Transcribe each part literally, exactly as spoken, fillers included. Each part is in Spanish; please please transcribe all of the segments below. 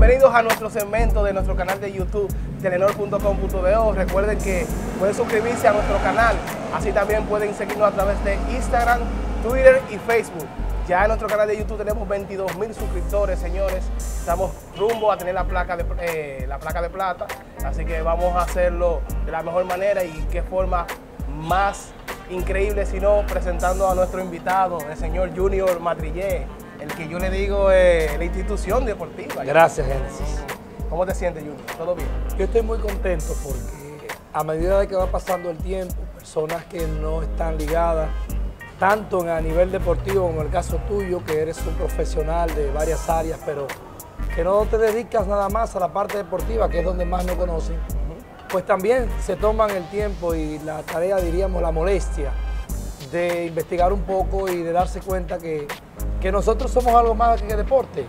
Bienvenidos a nuestro segmento de nuestro canal de YouTube, telenor punto com punto do. Recuerden que pueden suscribirse a nuestro canal, así también pueden seguirnos a través de Instagram, Twitter y Facebook. Ya en nuestro canal de YouTube tenemos veintidós mil suscriptores, señores. Estamos rumbo a tener la placa, de, eh, la placa de plata, así que vamos a hacerlo de la mejor manera y qué forma más increíble, sino presentando a nuestro invitado, el señor Junior Madrillé, el que yo le digo eh, la institución deportiva. Gracias, Génesis. ¿Cómo te sientes, Junior? ¿Todo bien? Yo estoy muy contento porque a medida de que va pasando el tiempo, personas que no están ligadas, tanto a nivel deportivo como el caso tuyo, que eres un profesional de varias áreas, pero que no te dedicas nada más a la parte deportiva, que es donde más nos conocen, pues también se toman el tiempo y la tarea, diríamos, la molestia de investigar un poco y de darse cuenta que, que nosotros somos algo más que deporte.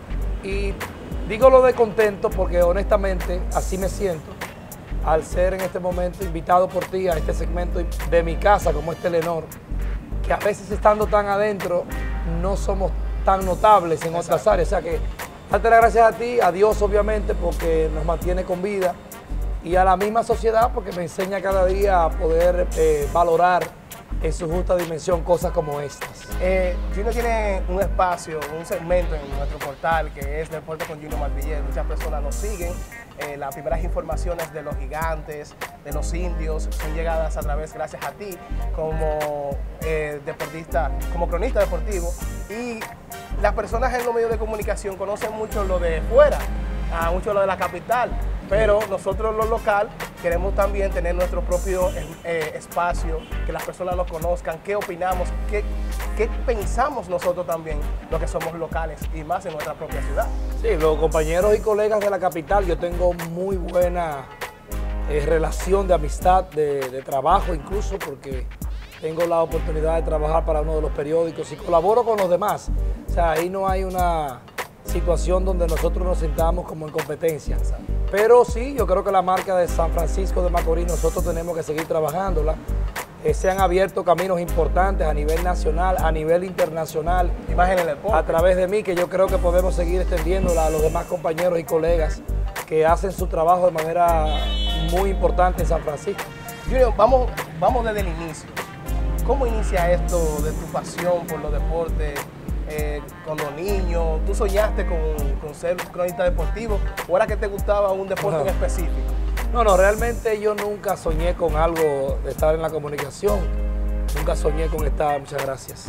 Y digo lo de contento porque honestamente así me siento al ser en este momento invitado por ti a este segmento de mi casa como es Telenor, que a veces estando tan adentro no somos tan notables en otras áreas. O sea que darte las gracias a ti, a Dios obviamente porque nos mantiene con vida y a la misma sociedad porque me enseña cada día a poder eh, valorar en su justa dimensión cosas como estas. Eh, Junior tiene un espacio, un segmento en nuestro portal que es Deporte con Junior Madrillé. Muchas personas nos siguen. Eh, las primeras informaciones de los gigantes, de los indios, son llegadas a través, gracias a ti, como eh, deportista, como cronista deportivo. Y las personas en los medios de comunicación conocen mucho lo de fuera, a mucho lo de la capital. Pero nosotros los local queremos también tener nuestro propio eh, espacio, que las personas nos conozcan, qué opinamos, qué, qué pensamos nosotros también, lo que somos locales y más en nuestra propia ciudad. Sí, los compañeros y colegas de la capital, yo tengo muy buena eh, relación de amistad, de, de trabajo incluso, porque tengo la oportunidad de trabajar para uno de los periódicos y colaboro con los demás. O sea, ahí no hay una situación donde nosotros nos sintamos como en competencia. Pero sí, yo creo que la marca de San Francisco de Macorís nosotros tenemos que seguir trabajándola. Eh, se han abierto caminos importantes a nivel nacional, a nivel internacional. Imagen en el deporte. A través de mí, que yo creo que podemos seguir extendiéndola a los demás compañeros y colegas que hacen su trabajo de manera muy importante en San Francisco. Junior, vamos, vamos desde el inicio. ¿Cómo inicia esto de tu pasión por los deportes? Eh, cuando niño, ¿tú soñaste con, con ser cronista deportivo o era que te gustaba un deporte no. en específico? No, no, realmente yo nunca soñé con algo de estar en la comunicación, nunca soñé con estar, muchas gracias,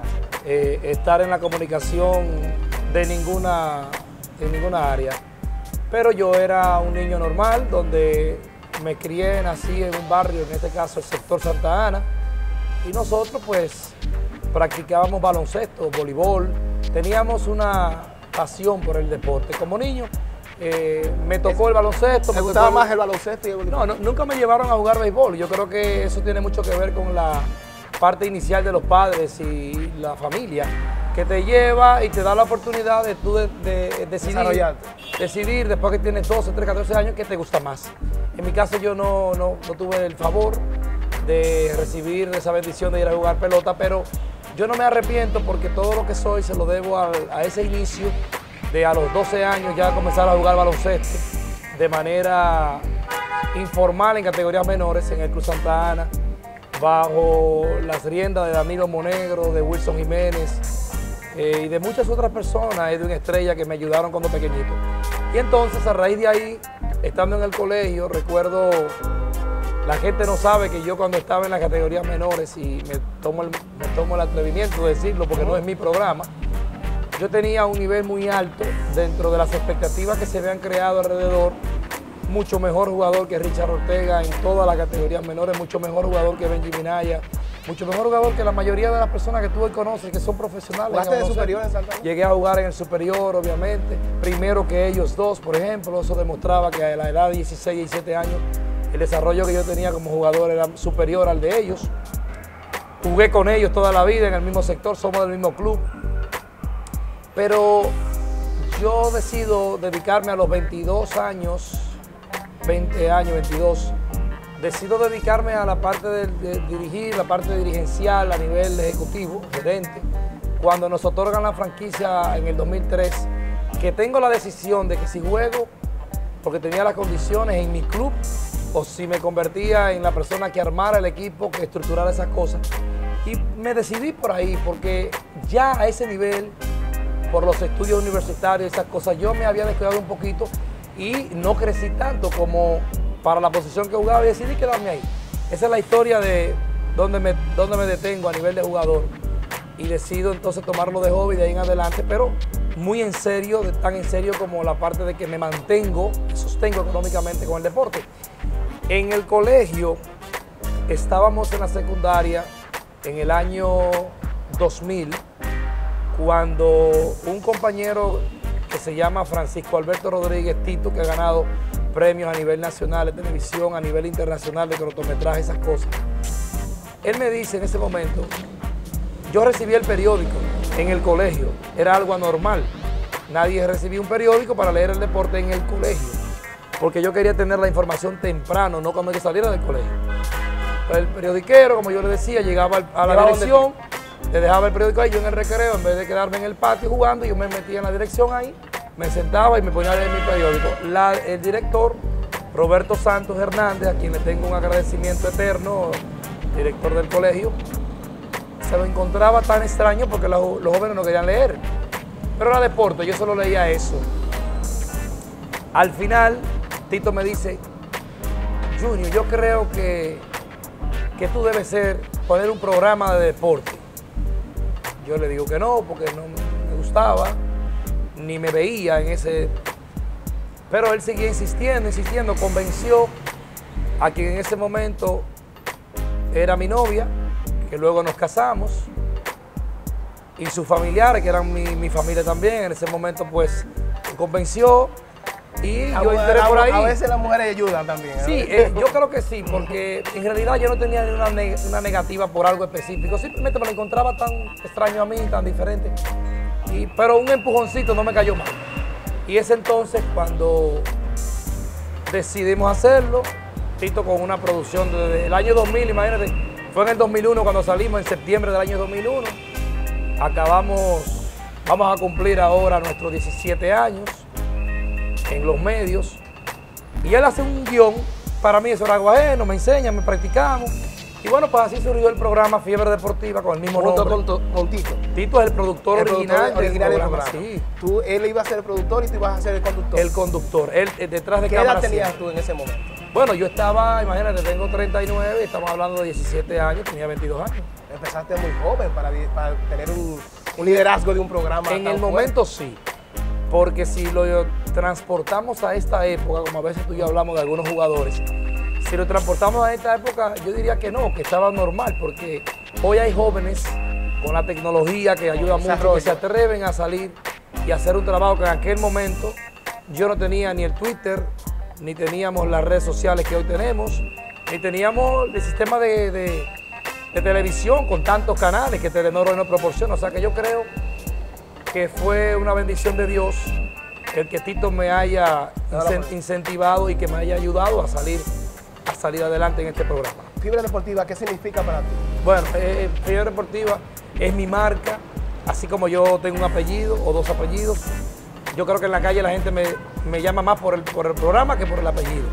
eh, estar en la comunicación de ninguna, de ninguna área. Pero yo era un niño normal, donde me crié, nací en un barrio, en este caso el sector Santa Ana, y nosotros pues practicábamos baloncesto, voleibol, teníamos una pasión por el deporte. Como niño eh, me tocó el baloncesto. ¿Te gustaba más el baloncesto y el voleibol? No, no, nunca me llevaron a jugar béisbol. Yo creo que eso tiene mucho que ver con la parte inicial de los padres y la familia, que te lleva y te da la oportunidad de tú de, de decidir, decidir después que tienes doce, trece, catorce años qué te gusta más. En mi caso yo no, no, no tuve el favor de recibir esa bendición de ir a jugar pelota, pero yo no me arrepiento porque todo lo que soy se lo debo a, a ese inicio de a los doce años ya comenzar a jugar baloncesto de manera informal en categorías menores en el Club Santa Ana, bajo las riendas de Danilo Monegro, de Wilson Jiménez eh, y de muchas otras personas, Edwin Estrella, que me ayudaron cuando pequeñito. Y entonces a raíz de ahí, estando en el colegio, recuerdo, la gente no sabe que yo cuando estaba en las categorías menores, y me tomo el, me tomo el atrevimiento de decirlo porque no es mi programa, yo tenía un nivel muy alto dentro de las expectativas que se habían creado alrededor, mucho mejor jugador que Richard Ortega en todas las categorías menores, mucho mejor jugador que Benji Minaya, mucho mejor jugador que la mayoría de las personas que tú hoy conoces, que son profesionales. ¿Jugaste de superior en Santa Ana? Llegué a jugar en el superior, obviamente, primero que ellos dos, por ejemplo. Eso demostraba que a la edad de dieciséis, diecisiete años, el desarrollo que yo tenía como jugador era superior al de ellos. Jugué con ellos toda la vida en el mismo sector, somos del mismo club. Pero yo decido dedicarme a los veintidós años, veinte años, veintidós, decido dedicarme a la parte de, de dirigir, la parte dirigencial a nivel ejecutivo, gerente, cuando nos otorgan la franquicia en el dos mil tres, que que tengo la decisión de que si juego, porque tenía las condiciones en mi club, o si me convertía en la persona que armara el equipo, que estructurara esas cosas. Y me decidí por ahí, porque ya a ese nivel, por los estudios universitarios, esas cosas, yo me había descuidado un poquito y no crecí tanto como para la posición que jugaba y decidí quedarme ahí. Esa es la historia de dónde me, dónde me detengo a nivel de jugador y decido entonces tomarlo de hobby de ahí en adelante, pero muy en serio, tan en serio como la parte de que me mantengo, me sostengo económicamente con el deporte. En el colegio estábamos en la secundaria en el año dos mil, cuando un compañero que se llama Francisco Alberto Rodríguez Tito, que ha ganado premios a nivel nacional de televisión, a nivel internacional de cortometraje, esas cosas, él me dice en ese momento, yo recibí el periódico en el colegio, era algo anormal, nadie recibía un periódico para leer el deporte en el colegio, porque yo quería tener la información temprano, no cuando yo saliera del colegio. El periodiquero, como yo le decía, llegaba a la dirección, le dejaba el periódico ahí, yo en el recreo, en vez de quedarme en el patio jugando, yo me metía en la dirección ahí, me sentaba y me ponía a leer mi periódico. La, el director, Roberto Santos Hernández, a quien le tengo un agradecimiento eterno, director del colegio, se lo encontraba tan extraño porque los, los jóvenes no querían leer. Pero era deporte, yo solo leía eso. Al final, Tito me dice, Junior, yo creo que, que tú debes ser, poner un programa de deporte. Yo le digo que no, porque no me gustaba, ni me veía en ese... Pero él seguía insistiendo, insistiendo, convenció a quien en ese momento era mi novia, que luego nos casamos, y sus familiares, que eran mi, mi familia también, en ese momento pues me convenció y a yo entré por ahí. A veces las mujeres ayudan también. Sí, eh, yo creo que sí, porque en realidad yo no tenía una, neg una negativa por algo específico, simplemente me lo encontraba tan extraño a mí, tan diferente, y, pero un empujoncito no me cayó mal. Y es entonces cuando decidimos hacerlo, Tito con una producción desde el año dos mil, imagínate, fue en el dos mil uno cuando salimos, en septiembre del año dos mil uno, acabamos, vamos a cumplir ahora nuestros diecisiete años en los medios, y él hace un guión, para mí eso era algo ajeno, me enseña, me practicamos, y bueno, pues así surgió el programa Fiebre Deportiva con el mismo nombre. Con, con Tito. Tito es el productor el original, productor original del del programa. programa. Sí. Tú, él iba a ser el productor y tú ibas a ser el conductor. El conductor, él eh, detrás de ¿Qué cámara. edad tenías siempre. tú en ese momento? Bueno, yo estaba, imagínate, tengo treinta y nueve, estamos hablando de diecisiete años, tenía veintidós años. Empezaste muy joven para, para tener un, un liderazgo de un programa. En tan el fuerte. momento sí, porque si lo transportamos a esta época, como a veces tú y yo hablamos de algunos jugadores, si lo transportamos a esta época, yo diría que no, que estaba normal, porque hoy hay jóvenes con la tecnología que ayuda mucho, que se atreven a salir y hacer un trabajo que en aquel momento yo no tenía ni el Twitter, ni teníamos las redes sociales que hoy tenemos, ni teníamos el sistema de, de, de televisión con tantos canales que Telenor hoy nos proporciona. O sea que yo creo que fue una bendición de Dios el que Tito me haya incentivado y que me haya ayudado a salir, a salir adelante en este programa. Fiebre Deportiva, ¿qué significa para ti? Bueno, eh, Fiebre Deportiva es mi marca, así como yo tengo un apellido o dos apellidos. Yo creo que en la calle la gente me, me llama más por el, por el programa que por el apellido.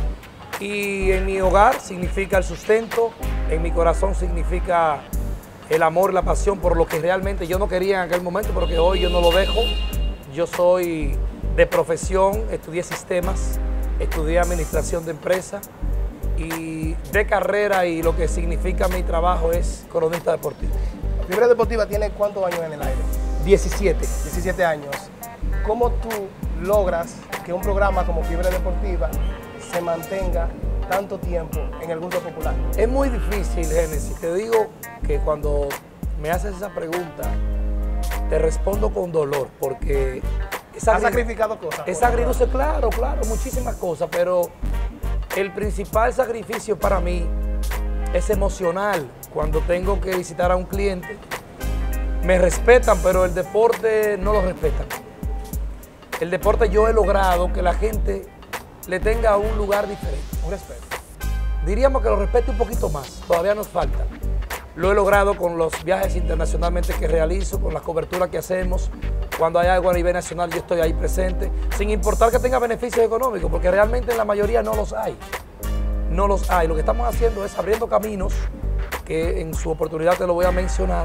Y en mi hogar significa el sustento, en mi corazón significa el amor, la pasión por lo que realmente yo no quería en aquel momento, pero que hoy yo no lo dejo. Yo soy de profesión, estudié sistemas, estudié administración de empresas y de carrera, y lo que significa mi trabajo es cronista deportivo. Fiebre Deportiva tiene ¿cuántos años en el aire? diecisiete. diecisiete años. ¿Cómo tú logras que un programa como Fiebre Deportiva se mantenga tanto tiempo en el gusto popular? Es muy difícil, Génesis. Te digo que cuando me haces esa pregunta, te respondo con dolor, porque... ¿Has sacrificado cosas? Es agridulce, claro, claro, muchísimas cosas, pero el principal sacrificio para mí es emocional. Cuando tengo que visitar a un cliente, me respetan, pero el deporte no lo respetan. El deporte yo he logrado que la gente le tenga un lugar diferente. Un respeto. Diríamos que lo respete un poquito más, todavía nos falta. Lo he logrado con los viajes internacionalmente que realizo, con las coberturas que hacemos. Cuando hay algo a nivel nacional, yo estoy ahí presente, sin importar que tenga beneficios económicos, porque realmente en la mayoría no los hay. No los hay. Lo que estamos haciendo es abriendo caminos, que en su oportunidad te lo voy a mencionar,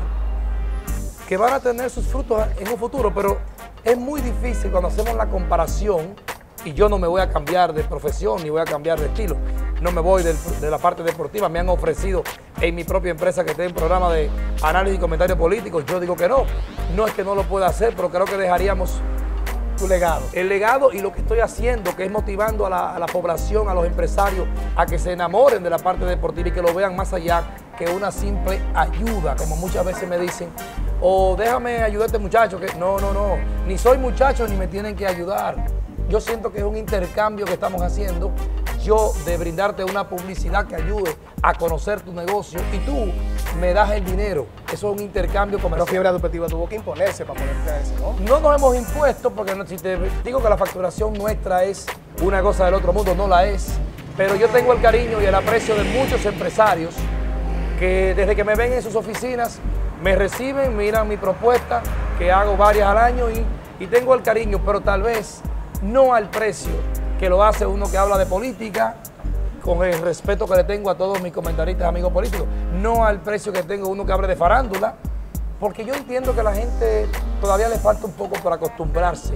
que van a tener sus frutos en un futuro, pero es muy difícil cuando hacemos la comparación, y yo no me voy a cambiar de profesión ni voy a cambiar de estilo, no me voy del, de la parte deportiva. Me han ofrecido en mi propia empresa que esté en programa de análisis y comentarios políticos, yo digo que no, no es que no lo pueda hacer, pero creo que dejaríamos tu legado. El legado y lo que estoy haciendo, que es motivando a la, a la población, a los empresarios, a que se enamoren de la parte deportiva y que lo vean más allá que una simple ayuda, como muchas veces me dicen, o oh, déjame ayudarte muchacho, que no, no, no, ni soy muchacho ni me tienen que ayudar. Yo siento que es un intercambio que estamos haciendo, yo de brindarte una publicidad que ayude a conocer tu negocio y tú me das el dinero. Eso es un intercambio comercial. Pero Fiebre Educativa tuvo que imponerse para ponerte a eso, ¿no? No nos hemos impuesto, porque no, si te digo que la facturación nuestra es una cosa del otro mundo, no la es. Pero yo tengo el cariño y el aprecio de muchos empresarios que desde que me ven en sus oficinas, me reciben, miran mi propuesta, que hago varias al año y, y tengo el cariño, pero tal vez no al precio que lo hace uno que habla de política, con el respeto que le tengo a todos mis comentaristas, amigos políticos, no al precio que tengo uno que hable de farándula, porque yo entiendo que a la gente todavía le falta un poco para acostumbrarse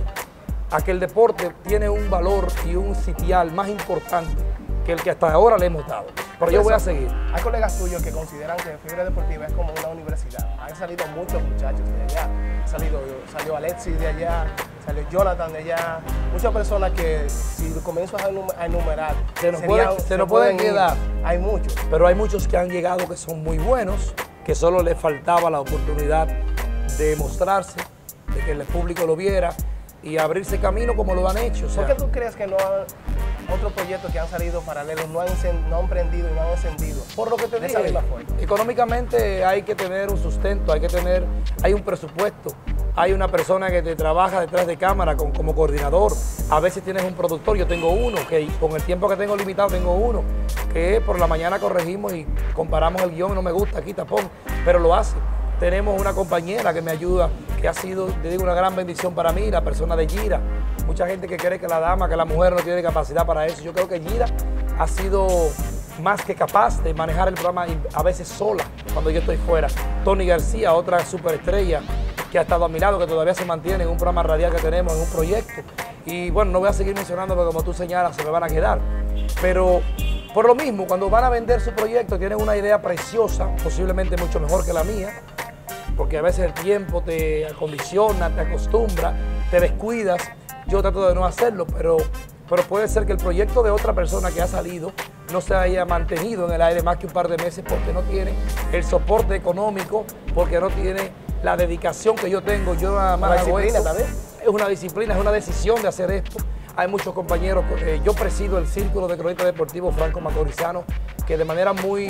a que el deporte tiene un valor y un sitial más importante que el que hasta ahora le hemos dado. Pero yo voy a seguir. Hay colegas tuyos que consideran que Fiebre Deportiva es como una universidad. Han salido muchos muchachos de allá. Ha salido, salió Alexis de allá, salió Jonathan de allá. Muchas personas que si comienzo a enumerar, se nos, serían, puede, se se nos pueden quedar. Hay muchos. Pero hay muchos que han llegado que son muy buenos, que solo les faltaba la oportunidad de mostrarse, de que el público lo viera y abrirse camino como lo han hecho. O sea, ¿por qué tú crees que no han, otros proyectos que han salido paralelos no han, no han prendido y no han encendido? Por lo que te dije, económicamente hay que tener un sustento, hay que tener, hay un presupuesto, hay una persona que te trabaja detrás de cámara con, como coordinador, a veces tienes un productor, yo tengo uno, que con el tiempo que tengo limitado tengo uno, que por la mañana corregimos y comparamos el guión, no me gusta, aquí tapón, pero lo hace. Tenemos una compañera que me ayuda, que ha sido, te digo, una gran bendición para mí, la persona de Gira. Mucha gente que cree que la dama, que la mujer no tiene capacidad para eso. Yo creo que Gira ha sido más que capaz de manejar el programa a veces sola, cuando yo estoy fuera. Tony García, otra superestrella que ha estado a mi lado, que todavía se mantiene en un programa radial que tenemos, en un proyecto. Y bueno, no voy a seguir mencionando porque como tú señalas, se me van a quedar. Pero por lo mismo, cuando van a vender su proyecto, tienen una idea preciosa, posiblemente mucho mejor que la mía, porque a veces el tiempo te acondiciona, te acostumbra, te descuidas. Yo trato de no hacerlo, pero, pero puede ser que el proyecto de otra persona que ha salido no se haya mantenido en el aire más que un par de meses porque no tiene el soporte económico, porque no tiene la dedicación que yo tengo. Yo nada más hago esto. ¿También? Es una disciplina, es una decisión de hacer esto. Hay muchos compañeros, eh, yo presido el Círculo de Cronistas Deportivos Franco Macorizano, que de manera muy,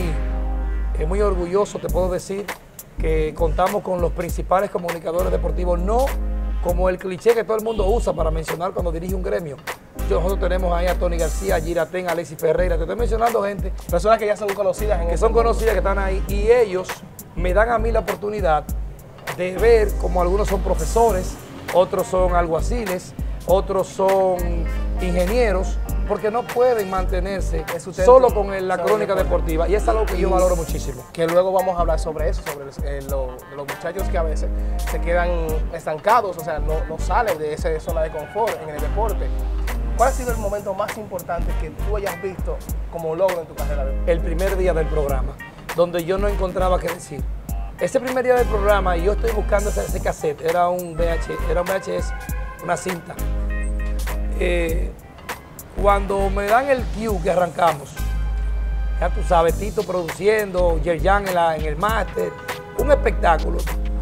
eh, muy orgulloso te puedo decir que contamos con los principales comunicadores deportivos, no como el cliché que todo el mundo usa para mencionar cuando dirige un gremio. Nosotros tenemos ahí a Tony García, a Giratén, a Alexis Ferreira, te estoy mencionando gente. Personas que ya son conocidas. En que son conocidas, que están ahí, y ellos me dan a mí la oportunidad de ver como algunos son profesores, otros son alguaciles, otros son ingenieros, porque no pueden mantenerse solo con el, la crónica deportiva, y es algo que yo valoro muchísimo. Que luego vamos a hablar sobre eso, sobre eh, lo, los muchachos que a veces se quedan estancados, o sea, no, no salen de esa zona de confort en el deporte. ¿Cuál ha sido el momento más importante que tú hayas visto como logro en tu carrera? El primer día del programa, donde yo no encontraba qué decir. Ese primer día del programa, y yo estoy buscando ese, ese cassette, era un V H, era un V H S, una cinta. Eh, Cuando me dan el cue que arrancamos, ya tú sabes, Tito produciendo, Yerjan en, la, en el máster, un espectáculo,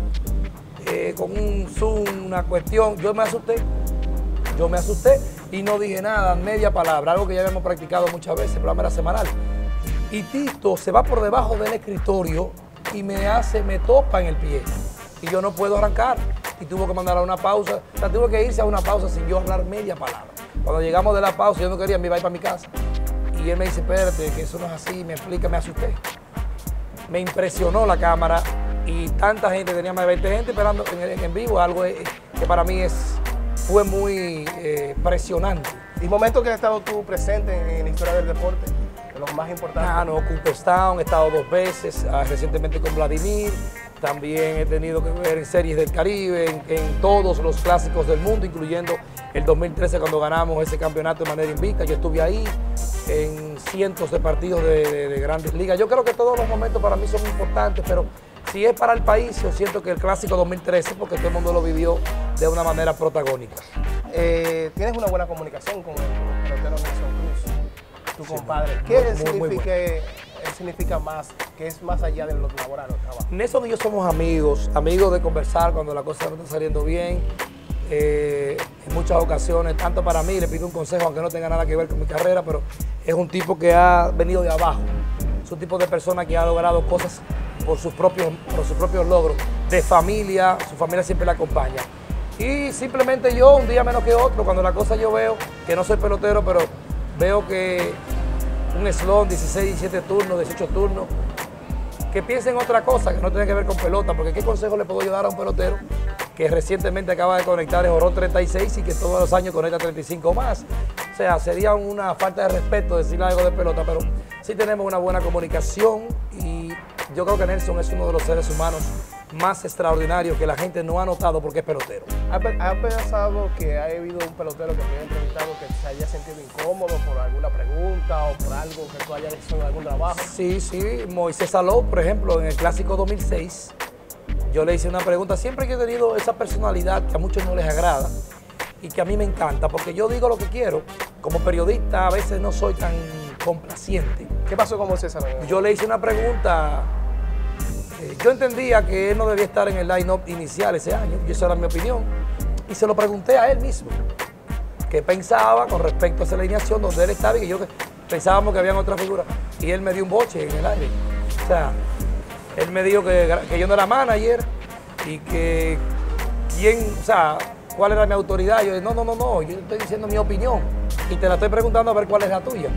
eh, con un zoom, una cuestión, yo me asusté, yo me asusté y no dije nada, media palabra, algo que ya habíamos practicado muchas veces, el programa era semanal. Y Tito se va por debajo del escritorio y me hace, me topa en el pie y yo no puedo arrancar y tuvo que mandar a una pausa, o sea, tuvo que irse a una pausa sin yo hablar media palabra. Cuando llegamos de la pausa, yo no quería, me iba a ir para mi casa. Y él me dice, espérate, que eso no es así, me explica, me asusté. me impresionó la cámara y tanta gente, tenía más de veinte gente esperando en, en vivo, algo que para mí es, fue muy eh, presionante. ¿Y momentos que has estado tú presente en la historia del deporte? De los más importantes. Ah, no, Cooperstown, he estado dos veces, ah, recientemente con Vladimir, también he tenido que ver en series del Caribe, en, en todos los clásicos del mundo, incluyendo el dos mil trece cuando ganamos ese campeonato de manera invicta, yo estuve ahí en cientos de partidos de, de, de grandes ligas. Yo creo que todos los momentos para mí son importantes, pero si es para el país, yo siento que el clásico dos mil trece, porque todo el mundo lo vivió de una manera protagónica. Eh, ¿Tienes una buena comunicación con el pelotero Nelson Cruz, tu sí, compadre? Muy, ¿Qué muy, significa, muy bueno. él significa más, que es más allá de lo laboral o trabajo? Nelson y yo somos amigos, amigos de conversar cuando la cosa no está saliendo bien. Eh, en muchas ocasiones, tanto para mí, le pido un consejo, aunque no tenga nada que ver con mi carrera, pero es un tipo que ha venido de abajo. Es un tipo de persona que ha logrado cosas por sus propios, por sus propios logros, de familia, su familia siempre le acompaña. Y simplemente yo, un día menos que otro, cuando la cosa yo veo, que no soy pelotero, pero veo que un slot, dieciséis, diecisiete turnos, dieciocho turnos, que piense en otra cosa que no tiene que ver con pelota, porque ¿qué consejo le puedo yo dar a un pelotero que recientemente acaba de conectar el jonrón treinta y seis y que todos los años conecta treinta y cinco más? O sea, sería una falta de respeto decirle algo de pelota, pero sí tenemos una buena comunicación y yo creo que Nelson es uno de los seres humanos más extraordinarios que la gente no ha notado porque es pelotero. ¿Ha pensado que ha habido un pelotero que te haya entrevistado que se haya sentido incómodo por alguna pregunta o por algo que tú hayas hecho en algún trabajo? Sí, sí. Moisés Saló, por ejemplo, en el Clásico dos mil seis, yo le hice una pregunta. Siempre que he tenido esa personalidad que a muchos no les agrada y que a mí me encanta, porque yo digo lo que quiero. Como periodista a veces no soy tan complaciente. ¿Qué pasó con Moisés Saló? Yo le hice una pregunta. Yo entendía que él no debía estar en el line-up inicial ese año, y esa era mi opinión, y se lo pregunté a él mismo, qué pensaba con respecto a esa alineación donde él estaba y que yo pensábamos que habían otras figuras, y él me dio un boche en el aire. O sea, él me dijo que, que yo no era manager y que quién, o sea, cuál era mi autoridad. Yo dije, no, no, no, no, yo estoy diciendo mi opinión y te la estoy preguntando a ver cuál es la tuya.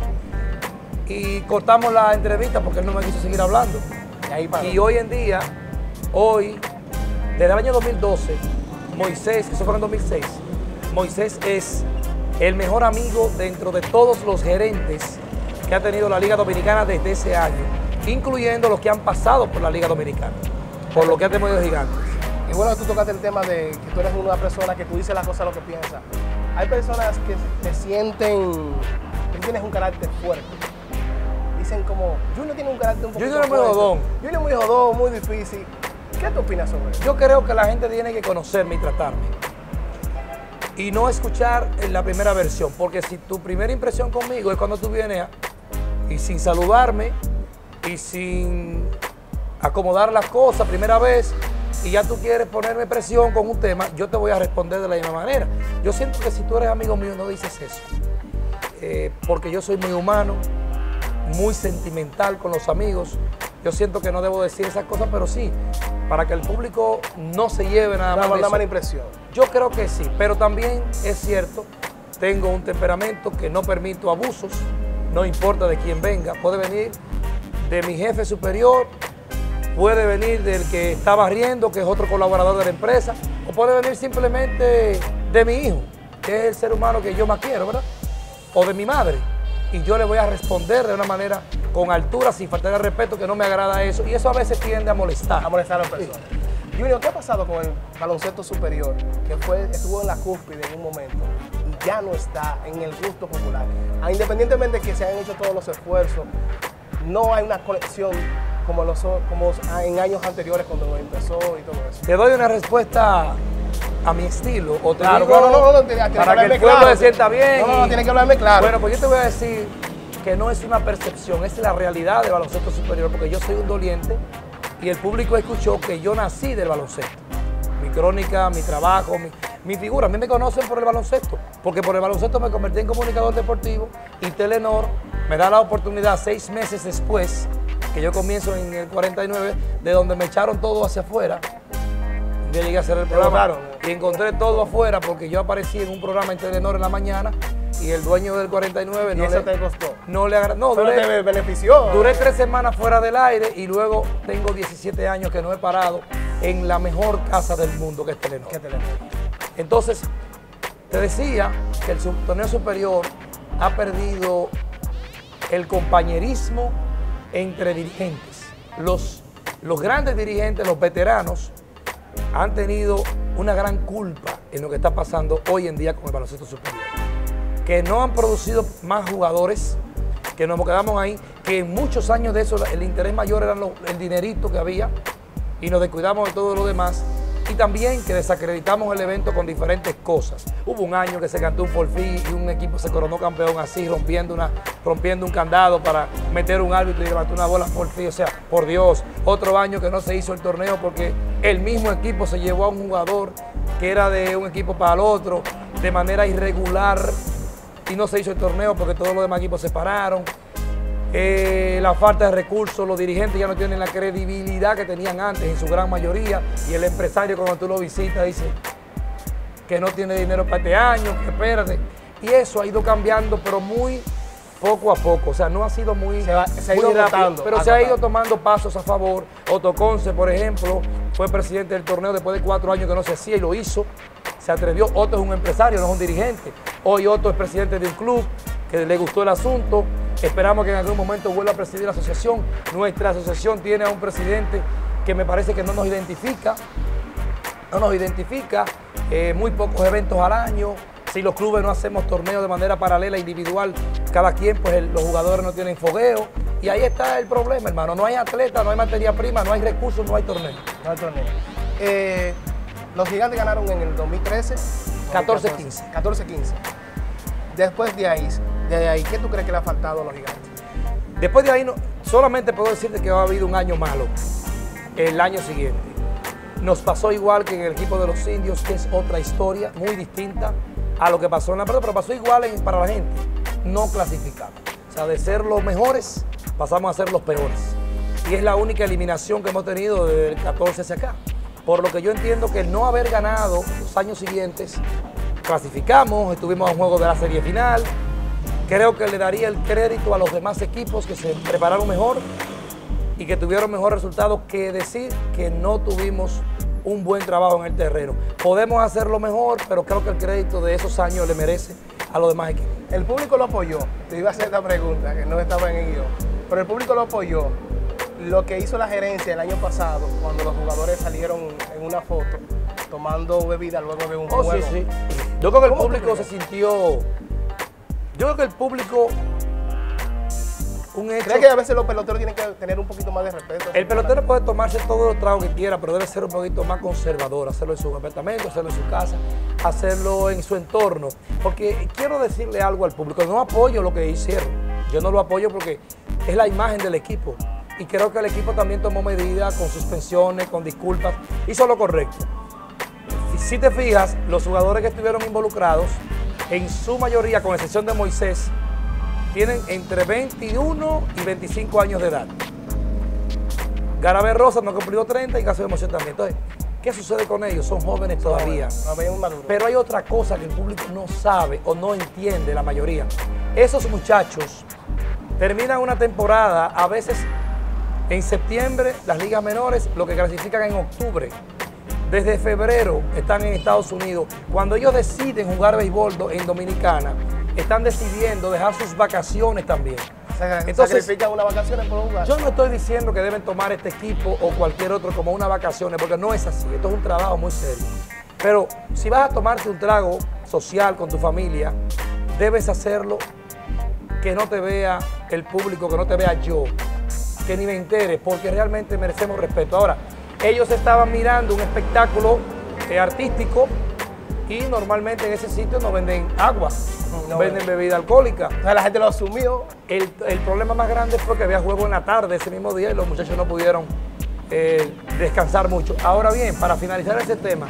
Y cortamos la entrevista porque él no me quiso seguir hablando. Y hoy en día, hoy, desde el año dos mil doce, Moisés, eso fue en dos mil seis, Moisés es el mejor amigo dentro de todos los gerentes que ha tenido la Liga Dominicana desde ese año, incluyendo los que han pasado por la Liga Dominicana, por lo que ha tenido Gigantes. Y bueno, tú tocaste el tema de que tú eres una persona que tú dices las cosas lo que piensas. Hay personas que te sienten, que tú tienes un carácter fuerte. Dicen como, Junior tiene un carácter un poco Junior es muy jodón. Junior es muy jodón, muy difícil. ¿Qué tú opinas sobre eso? Yo creo que la gente tiene que conocerme y tratarme. Y no escuchar en la primera versión, porque si tu primera impresión conmigo es cuando tú vienes a, y sin saludarme y sin acomodar las cosas primera vez y ya tú quieres ponerme presión con un tema, yo te voy a responder de la misma manera. Yo siento que si tú eres amigo mío no dices eso, eh, porque yo soy muy humano, muy sentimental con los amigos. Yo siento que no debo decir esas cosas, pero sí, para que el público no se lleve nada más de una eso. mala impresión. Yo creo que sí, pero también es cierto, tengo un temperamento que no permito abusos, no importa de quién venga. Puede venir de mi jefe superior, puede venir del que está barriendo, que es otro colaborador de la empresa, o puede venir simplemente de mi hijo, que es el ser humano que yo más quiero, ¿verdad? O de mi madre. Y yo le voy a responder de una manera con altura, sin faltar el respeto, que no me agrada eso. Y eso a veces tiende a molestar. A molestar a las personas. Sí. Junior, ¿qué ha pasado con el baloncesto superior? Que fue, estuvo en la cúspide en un momento y ya no está en el gusto popular. Ah, independientemente de que se hayan hecho todos los esfuerzos, no hay una conexión como, los, como en años anteriores cuando empezó y todo eso. Te doy una respuesta a mi estilo, o te claro, digo, no, no, no, no, tiene, para que el pueblo claro, se sienta bien. No, no, no, y, tiene que hablarme claro. Bueno, pues yo te voy a decir que no es una percepción, es la realidad del baloncesto superior, porque yo soy un doliente y el público escuchó que yo nací del baloncesto. Mi crónica, mi trabajo, mi, mi figura. A mí me conocen por el baloncesto, porque por el baloncesto me convertí en comunicador deportivo y Telenor me da la oportunidad seis meses después, que yo comienzo en el cuarenta y nueve, de donde me echaron todo hacia afuera. Yo llegué a hacer el programa y encontré todo afuera porque yo aparecí en un programa en Telenor en la mañana y el dueño del cuarenta y nueve ¿Y no eso le, te costó? No le agradó. No, Pero duré, te benefició. Duré tres semanas fuera del aire y luego tengo diecisiete años que no he parado en la mejor casa del mundo que es Telenor. ¿Qué Telenor? Entonces, te decía que el torneo superior ha perdido el compañerismo entre dirigentes. Los, los grandes dirigentes, los veteranos, han tenido una gran culpa en lo que está pasando hoy en día con el baloncesto superior. Que no han producido más jugadores, que nos quedamos ahí, que en muchos años de eso el interés mayor era lo, el dinerito que había y nos descuidamos de todo lo demás. Y también que desacreditamos el evento con diferentes cosas. Hubo un año que se cantó un forfait y un equipo se coronó campeón así, rompiendo, una, rompiendo un candado para meter un árbitro y levantó una bola forfait. O sea, por Dios, otro año que no se hizo el torneo porque el mismo equipo se llevó a un jugador que era de un equipo para el otro de manera irregular y no se hizo el torneo porque todos los demás equipos se pararon. Eh, la falta de recursos, los dirigentes ya no tienen la credibilidad que tenían antes en su gran mayoría y el empresario cuando tú lo visitas dice que no tiene dinero para este año, que espérate. Y eso ha ido cambiando, pero muy poco a poco, o sea, no ha sido muy, se va, se ha ido muy rápido, rotando, pero se ha ido tomando pasos a favor. Otto Conce, por ejemplo, fue presidente del torneo después de cuatro años que no se hacía y lo hizo, se atrevió. Otto es un empresario, no es un dirigente. Hoy Otto es presidente de un club que le gustó el asunto. Esperamos que en algún momento vuelva a presidir la asociación. Nuestra asociación tiene a un presidente que me parece que no nos identifica, no nos identifica, eh, muy pocos eventos al año. Si los clubes no hacemos torneos de manera paralela, individual, cada quien, pues el, los jugadores no tienen fogueo. Y ahí está el problema, hermano. No hay atleta, no hay materia prima, no hay recursos, no hay torneo. No hay torneo. Eh, los Gigantes ganaron en el dos mil trece. catorce quince. catorce quince. Después de ahí, de ahí, ¿qué tú crees que le ha faltado a los Gigantes? Después de ahí, no, solamente puedo decirte que ha habido un año malo el año siguiente. Nos pasó igual que en el equipo de los Indios, que es otra historia muy distinta a lo que pasó en la pelota, pero pasó igual en, para la gente. No clasificamos. O sea, de ser los mejores, pasamos a ser los peores. Y es la única eliminación que hemos tenido desde el catorce hacia acá. Por lo que yo entiendo que el no haber ganado los años siguientes, clasificamos, estuvimos a un juego de la serie final. Creo que le daría el crédito a los demás equipos que se prepararon mejor y que tuvieron mejor resultado que decir que no tuvimos un buen trabajo en el terreno. Podemos hacerlo mejor, pero creo que el crédito de esos años le merece a los demás equipos. El público lo apoyó. Te iba a hacer esta pregunta, que no estaba en el guión, pero el público lo apoyó. Lo que hizo la gerencia el año pasado, cuando los jugadores salieron en una foto tomando bebida luego de un oh, juego. Sí, sí. Yo creo que el público se sintió... Yo creo que el público... Un hecho, ¿Crees que a veces los peloteros tienen que tener un poquito más de respeto? El pelotero puede tomarse todos los tragos que quiera, pero debe ser un poquito más conservador, hacerlo en su apartamento, hacerlo en su casa, hacerlo en su entorno. Porque quiero decirle algo al público, no apoyo lo que hicieron. Yo no lo apoyo porque es la imagen del equipo. Y creo que el equipo también tomó medidas con suspensiones, con disculpas, hizo lo correcto. Si te fijas, los jugadores que estuvieron involucrados, en su mayoría, con excepción de Moisés, tienen entre veintiuno y veinticinco años de edad. Garabé Rosa no cumplió treinta y Caso de Moisés también. Entonces, ¿qué sucede con ellos? Son jóvenes todavía. Pero hay otra cosa que el público no sabe o no entiende, la mayoría. Esos muchachos terminan una temporada, a veces en septiembre, las ligas menores, lo que clasifican en octubre. Desde febrero están en Estados Unidos. Cuando ellos deciden jugar béisbol en Dominicana, están decidiendo dejar sus vacaciones también. Entonces, ¿sacrifican unas vacaciones por jugar? Yo no estoy diciendo que deben tomar este equipo o cualquier otro como unas vacaciones, porque no es así. Esto es un trabajo muy serio. Pero si vas a tomarte un trago social con tu familia, debes hacerlo que no te vea el público, que no te vea yo, que ni me entere, porque realmente merecemos respeto. Ahora, ellos estaban mirando un espectáculo eh, artístico y normalmente en ese sitio no venden agua, no venden bebida alcohólica. O sea, la gente lo asumió. El, el problema más grande fue que había juego en la tarde ese mismo día y los muchachos no pudieron eh, descansar mucho. Ahora bien, para finalizar ese tema,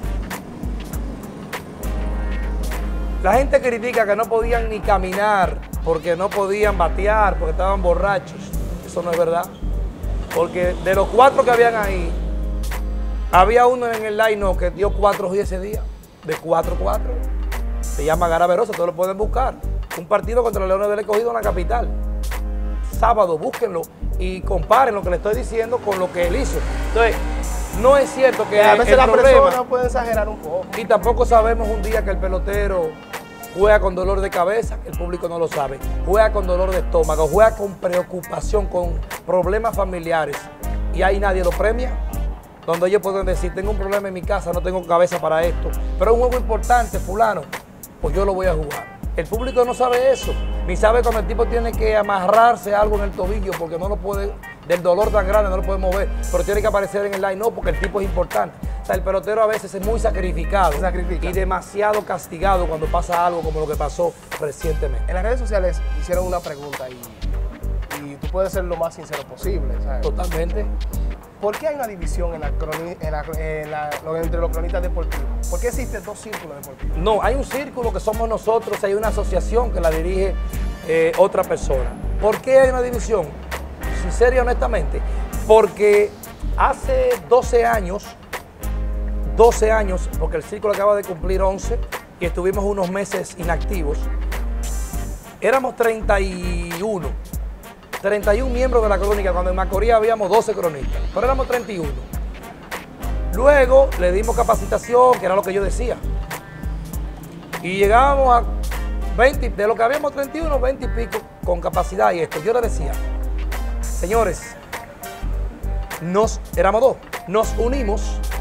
la gente critica que no podían ni caminar porque no podían batear, porque estaban borrachos. Eso no es verdad. Porque de los cuatro que habían ahí, había uno en el line-up que dio cuatro y ese día. De cuatro cuatro. se llama Garaverosa, todos lo pueden buscar. Un partido contra los Leones del Escogido en la capital. Sábado, búsquenlo y comparen lo que le estoy diciendo con lo que él hizo. Entonces, no es cierto que a veces el la problema, persona puede exagerar un poco. y tampoco sabemos un día que el pelotero juega con dolor de cabeza, el público no lo sabe, juega con dolor de estómago, juega con preocupación, con problemas familiares, y ahí nadie lo premia, donde ellos pueden decir, tengo un problema en mi casa, no tengo cabeza para esto, pero es un juego importante, fulano, pues yo lo voy a jugar. El público no sabe eso, ni sabe cuando el tipo tiene que amarrarse algo en el tobillo porque no lo puede, del dolor tan grande no lo puede mover, pero tiene que aparecer en el line, no, porque el tipo es importante. O sea, el pelotero a veces es muy sacrificado Sacrifica. y demasiado castigado cuando pasa algo como lo que pasó recientemente. En las redes sociales hicieron una pregunta y, y tú puedes ser lo más sincero posible, ¿sabes? Totalmente. ¿Por qué hay una división en la croni- en la- en la- lo- entre los cronistas deportivos? ¿Por qué existen dos círculos deportivos? No, hay un círculo que somos nosotros, hay una asociación que la dirige eh, otra persona. ¿Por qué hay una división? Sincero y honestamente, porque hace doce años, doce años, porque el círculo acaba de cumplir once y estuvimos unos meses inactivos, éramos treinta y uno. treinta y uno miembros de la crónica, cuando en Macorís habíamos doce cronistas, pero éramos treinta y uno. Luego le dimos capacitación, que era lo que yo decía, y llegábamos a veinte, de lo que habíamos treinta y uno, veinte y pico con capacidad y esto. Yo le decía, señores, nos, éramos dos, nos unimos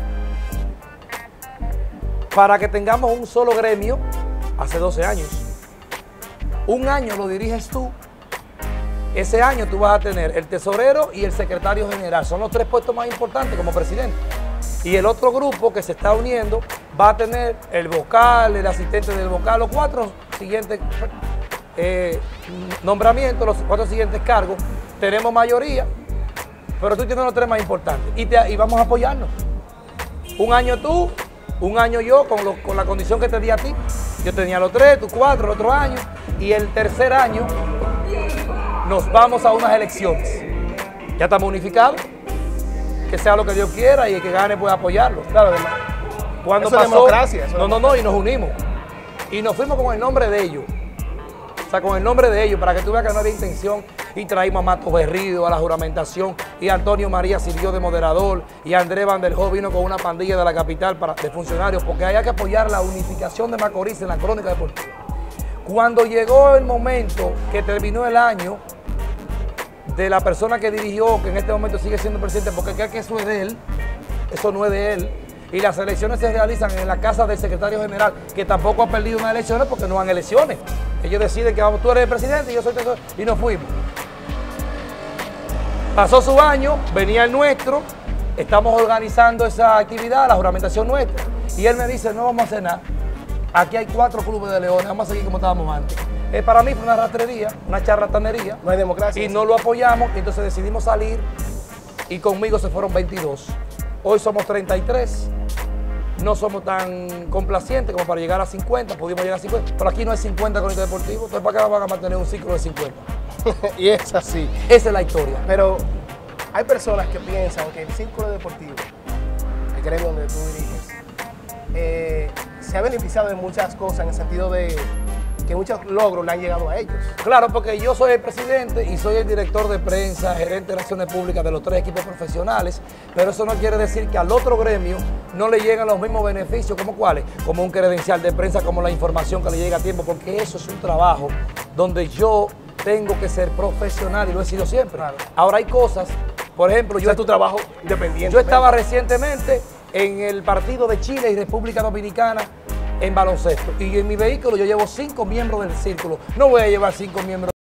para que tengamos un solo gremio hace doce años. Un año lo diriges tú. Ese año tú vas a tener el tesorero y el secretario general. Son los tres puestos más importantes como presidente. Y el otro grupo que se está uniendo va a tener el vocal, el asistente del vocal, los cuatro siguientes eh, nombramientos, los cuatro siguientes cargos. Tenemos mayoría, pero tú tienes los tres más importantes. Y, te, y vamos a apoyarnos. Un año tú, un año yo, con, lo, con la condición que te di a ti. Yo tenía los tres, tú cuatro, el otro año. Y el tercer año nos vamos a unas elecciones. Ya estamos unificados, que sea lo que Dios quiera y el que gane puede apoyarlo. Claro, además. Cuando Eso pasó, es democracia. Eso no, es no, no, y nos unimos. Y nos fuimos con el nombre de ellos. O sea, con el nombre de ellos, para que tú veas que no había intención. Y traímos a Mato Berrido a la juramentación. Y Antonio María sirvió de moderador. Y Andrés Van der Hoff vino con una pandilla de la capital para, de funcionarios, porque había que apoyar la unificación de Macorís en la crónica deportiva. Cuando llegó el momento que terminó el año, de la persona que dirigió, que en este momento sigue siendo presidente, porque creo que eso es de él, eso no es de él, y las elecciones se realizan en la casa del secretario general, que tampoco ha perdido unas elecciones porque no han elecciones. Ellos deciden que vamos, tú eres el presidente y yo soy tesorero, y nos fuimos. Pasó su año, venía el nuestro, estamos organizando esa actividad, la juramentación nuestra, y él me dice, no vamos a hacer nada. Aquí hay cuatro clubes de leones, vamos a seguir como estábamos antes. Eh, para mí fue una rastrería, una charlatanería. No hay democracia. Y no lo apoyamos, y entonces decidimos salir y conmigo se fueron veintidós. Hoy somos treinta y tres, no somos tan complacientes como para llegar a cincuenta, pudimos llegar a cincuenta, pero aquí no hay cincuenta cronistas deportivos, entonces ¿para qué van a mantener un ciclo de cincuenta? Y es así. Esa es la historia. Pero hay personas que piensan que el círculo deportivo, el gremio donde tú diriges, eh, se ha beneficiado de muchas cosas en el sentido de que muchos logros le han llegado a ellos. Claro, porque yo soy el presidente y soy el director de prensa, gerente de relaciones públicas de los tres equipos profesionales, pero eso no quiere decir que al otro gremio no le llegan los mismos beneficios, como cuáles, como un credencial de prensa, como la información que le llega a tiempo, porque eso es un trabajo donde yo tengo que ser profesional y lo he sido siempre. Claro. Ahora hay cosas, por ejemplo, yo, es tu trabajo independiente. yo estaba recientemente en el partido de Chile y República Dominicana en baloncesto, y en mi vehículo yo llevo cinco miembros del círculo, no voy a llevar cinco miembros